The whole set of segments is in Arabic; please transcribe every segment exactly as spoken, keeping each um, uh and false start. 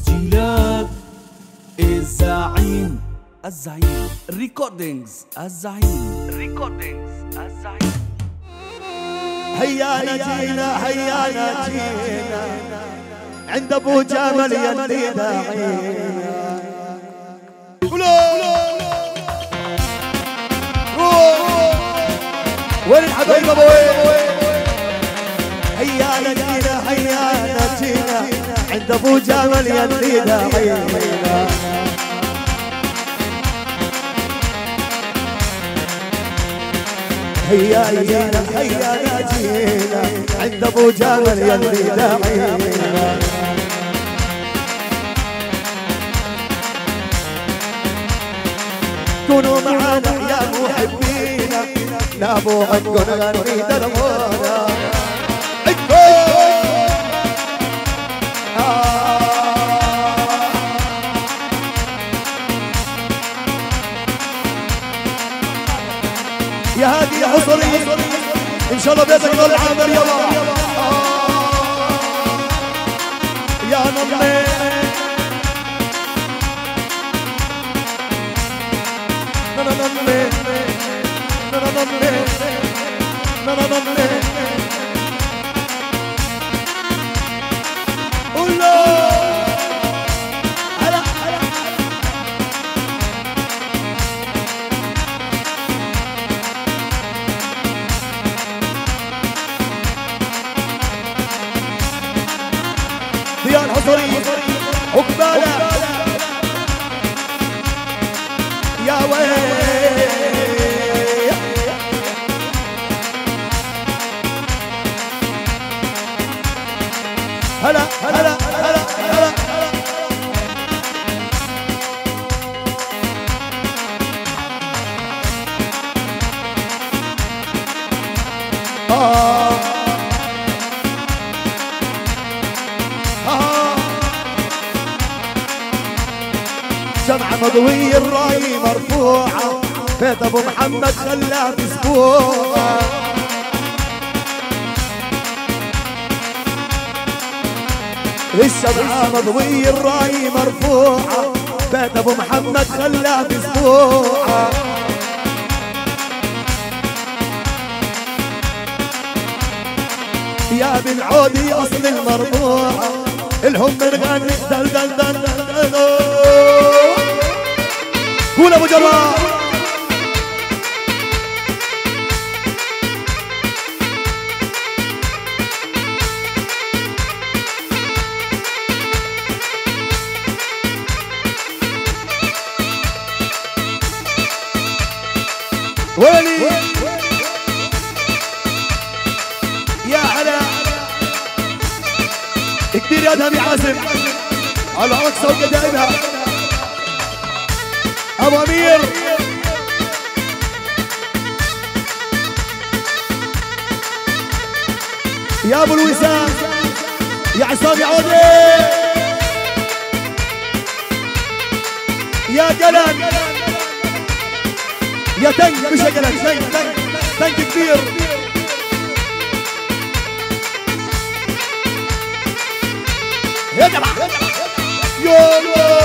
تسجيلات الزعيم الزعيم ريكوردينجز الزعيم ريكوردينجز الزعيم. هيا نجينا هيا نجينا عند ابو جمل يندي داعينا. وين الحبايب ابوي؟ هيا نجينا هيا نجينا عند ابو جمل يندي داعينا. هيا نجينا هيا نجينا عند ابو جمل يندي داعينا. كونوا معانا يا محبينا نابو عندكم نغني دربونا. يا هادي يا حصري ان شاء الله بيتك ضل عامر يلا يا نمي. نانا نمي نانا نمي نانا نمي قولوا هلا هلا. ضياء الحصري عقبالة يا ويل. هلا هلا هلا هلا. آه جمعة مضوي الراي مرفوعة بيت ابو محمد خلاه باسبوع. الشمعة مضوي الراي مرفوعة بيت ابو محمد خلاه باسبوع. يا بن عودي اصل المرفوعة الهم نغني دل دل دل دل دل. قول ابو جراح ويلي يا علا كبير يا ادهم يا عازم على اقصى وقدائمها. ابو امير يا ابو الوسام يا عصام يا عودي يا قلم يا تنك مش يا قلم تنك تنك تنك كبير. يا جماعه يولو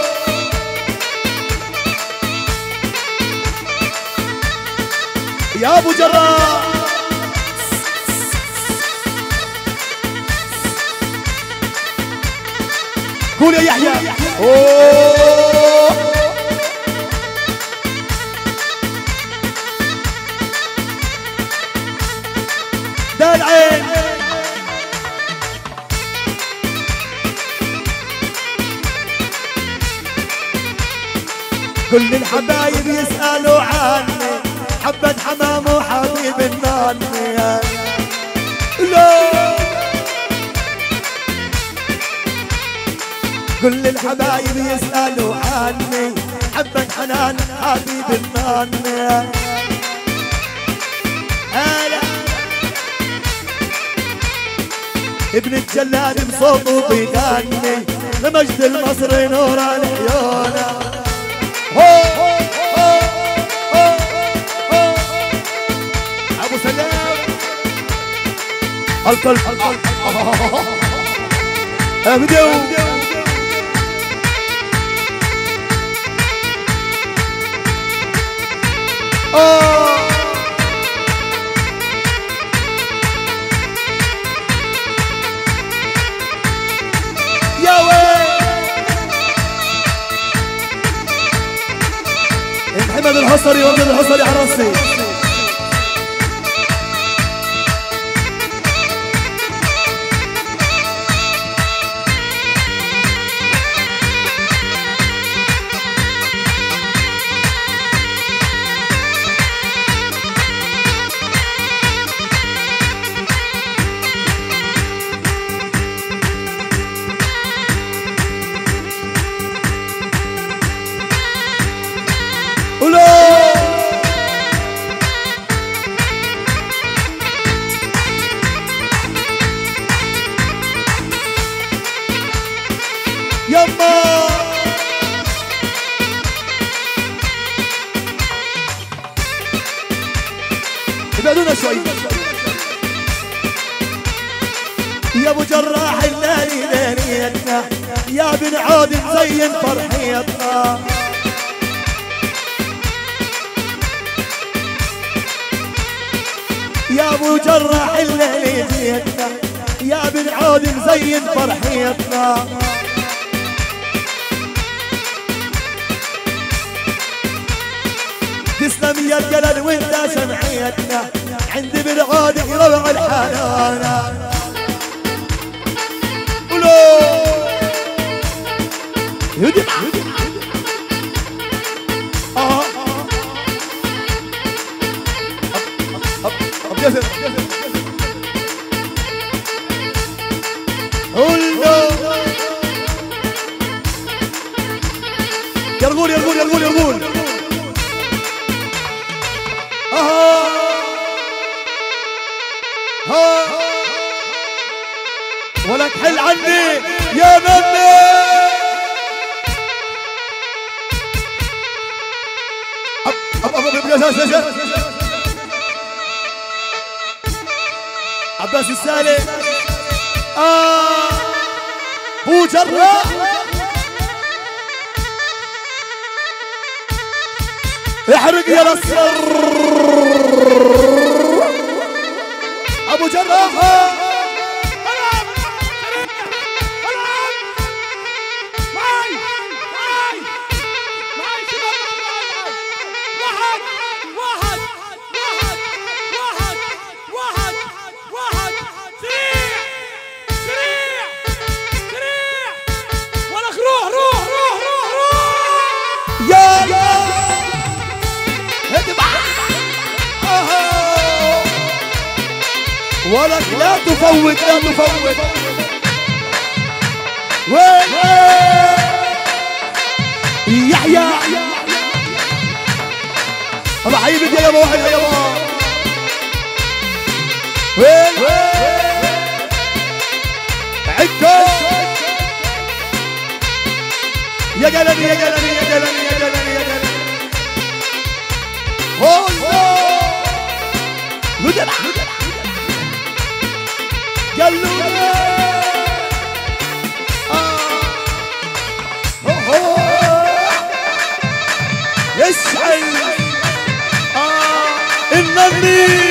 يا ابو جراح قول يا يحيى. اوه ده العين كل الحبايب يسألوا عني حبة حمام وحبيب الناني. لا كل الحبايب يسألوا عني حبة حنان حبيب الناني. هلا ابن الجلاد بصوته بيغني لمجد المصري نور العيون. هو هو هو هو ابو سلام القلب القلب ابدو وامجد الحصري وامجد الحصري على راسي. يما ابعدونا شوي يا ابو جراح الليالي ليلتنا يا بن عود مزين فرحيتنا يا ابو جراح الليالي ليلتنا يا بن عود مزين فرحيتنا تسلم يا الجلال وانت شمعيتنا عندي بالعود روع الحنانة ولو يدي اه اب جسد ولو يرغول يرغول يرغول يرغول ها ها ولك حل عني يا نني اب اب اب عباس السالي اه بو جراح احرق يا الاسر ابو جراح ولك لا تفوت لا تفوت وين يحيى الله حبيبي يا ابو واحد يا ابو وين عكو يا قلبي يا قلبي يا قلبي يا قلبي يا قلبي هو ندلع قالوا آه يسأل آه إنني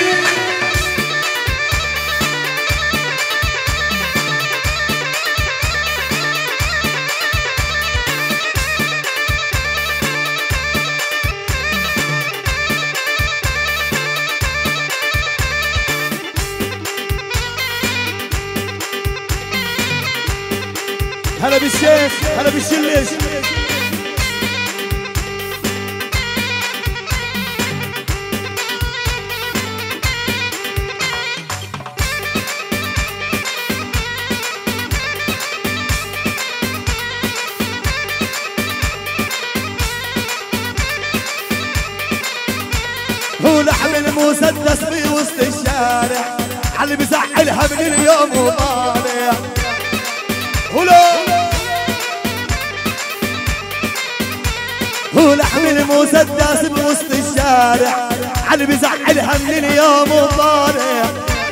هلا بالشيخ هلا بالشلش هو لحم المسدس في وسط الشارع علي بزعلها من اليوم وطالع هلا هو لحم المسدس بوسط الشارع علي بزعلها من اليوم وطالع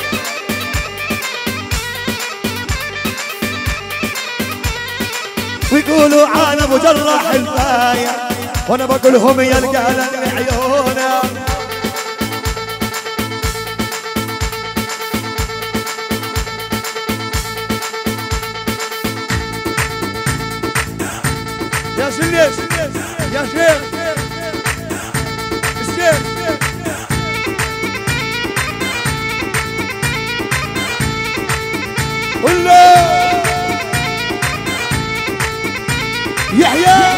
ويقولوا عانا ابو جراح البايع وانا بقولهم يا القلم عيونا يا شليش يا شيخ ولا يحيى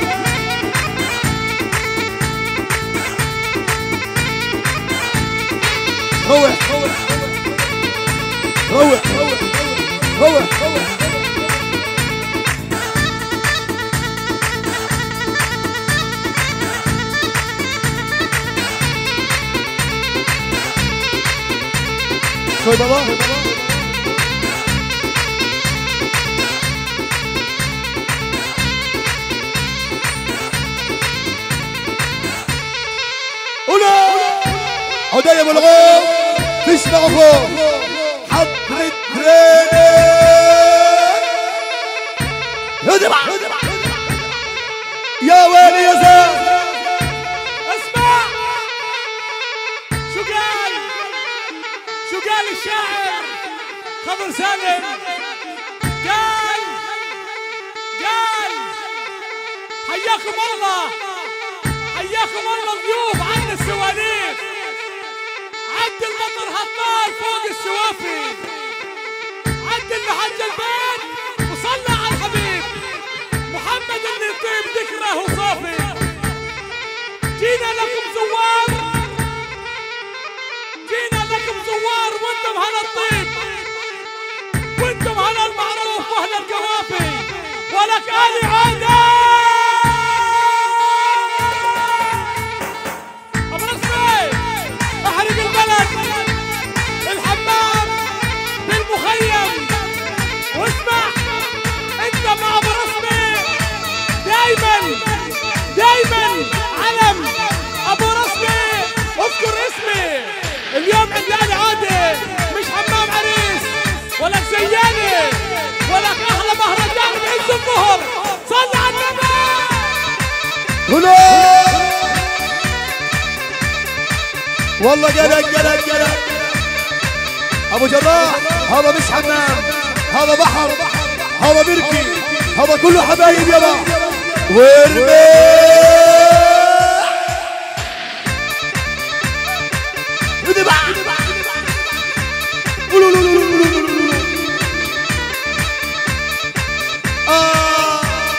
روح روح روح روح شوي بابا ولا عدي ابو الغوم تشبع فوق حضرة ترينر يدمع يا ويلي يا زلمة اسمع شو قال شو قال الشاعر خضر سالم قال قال حياكم الله حياكم الله ضيوف عنا السواليف عد المطر هالطار فوق السوافي عد اللي حج البيت وصلى على الحبيب محمد اللي يطيب ذكره وصافي جينا لكم زوار جينا لكم زوار وانتم هلا الطيب وانتم هلا المعروف واهل القوافي ولك آل عودة ابو رسمي احرق البلد الحمام بالمخيم واسمع انت مع ابو رسمي دايما دايما علم ابو رسمي اذكر اسمي اليوم عند آل عودة مش حمام عريس ولك زيانة ولك احلى مهرجان بعز الظهر صل على النبي هلا والله قلق قلق قلق ابو جراح هذا مش حمام هذا بحر هذا بركي هذا كله حبايب يابا وارمي ودبع آه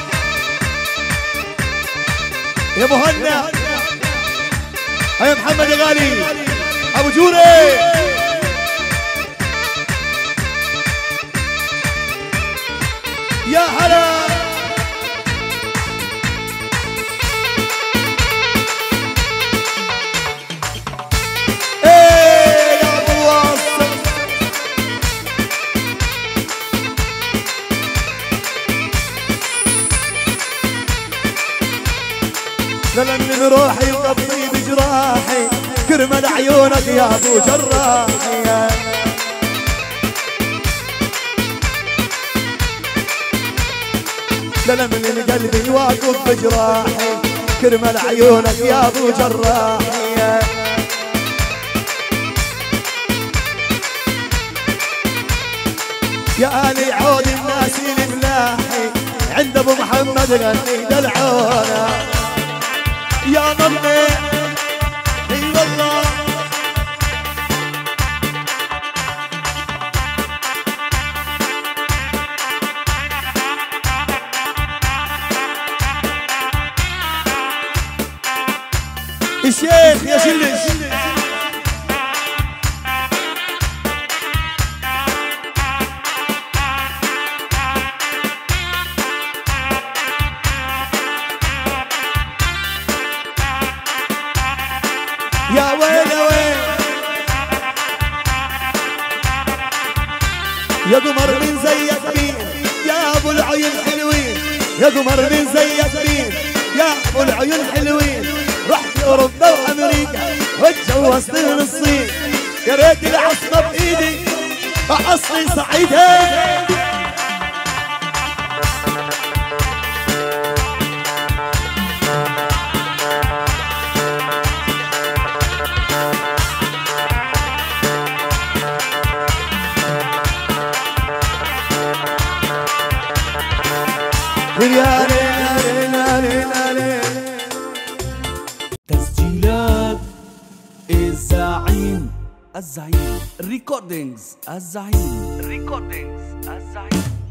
يا مهنا يا محمد يا غالي ابو جوري يا هلا ايه يا ابو واصل للمني بروحي وقضي بجراحي كرمال عيونك يا ابو جراحي للمني قلبي واقف بجراحي كرمال عيونك يا ابو جراحي يا آل عود الناس الملاحي عند ابو محمد غني دلعونا يا نمي اي والله الشيخ يا شلش يا ويل يا ويل يا قمر من زيك مين يا ابو العيون حلوين يا قمر من زيك مين يا ابو العيون حلوين رحت اوروبا وامريكا واتجوزت من الصين يا ريت العصمه بايدي اصلي صعيدها تسجيلات الزعيم الزعيم ريكورد. ريكوردينجز الزعيم ريكوردينجز الزعيم